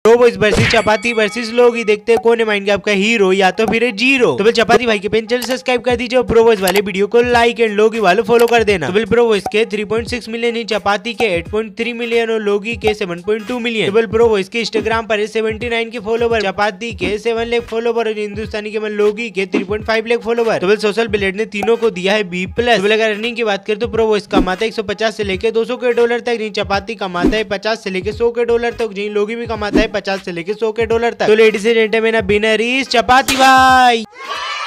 तो वो इस वर्सेस चपाती वर्सेस लोगी, देखते हैं कौन है माइंड आपका हीरो या तो फिर जीरो। तो चपाती भाई के चैनल सब्सक्राइब कर दीजिए, प्रो वॉइस वाले वीडियो को लाइक एंड लोगी वाले फॉलो कर देना। तो प्रो वॉइस के 3.6 मिलियन, चपाती के 8.3 मिलियन और लोगी के 7.2 मिलियन। तो प्रो वॉइस के इंस्टाग्राम पर 79 के फॉलोवर, चपाती के 7 लाख फॉलोवर और हिंदुस्तानी के लोगी के 3.5 लाख फॉलोवर। तो सोशल ब्लेड ने तीनों को दिया है B+। अगर रनिंग की बात करें तो प्रो वॉइस कमाता है 150 से लेके 200 के डॉलर तक, नहीं चपाती कमाता है 50 से लेके 100 के डॉलर तक, नहीं लोगी भी कमाता है 50 से लेके 100 के डॉलर तक। तो ladies and gentleman, winner is Chapati भाई।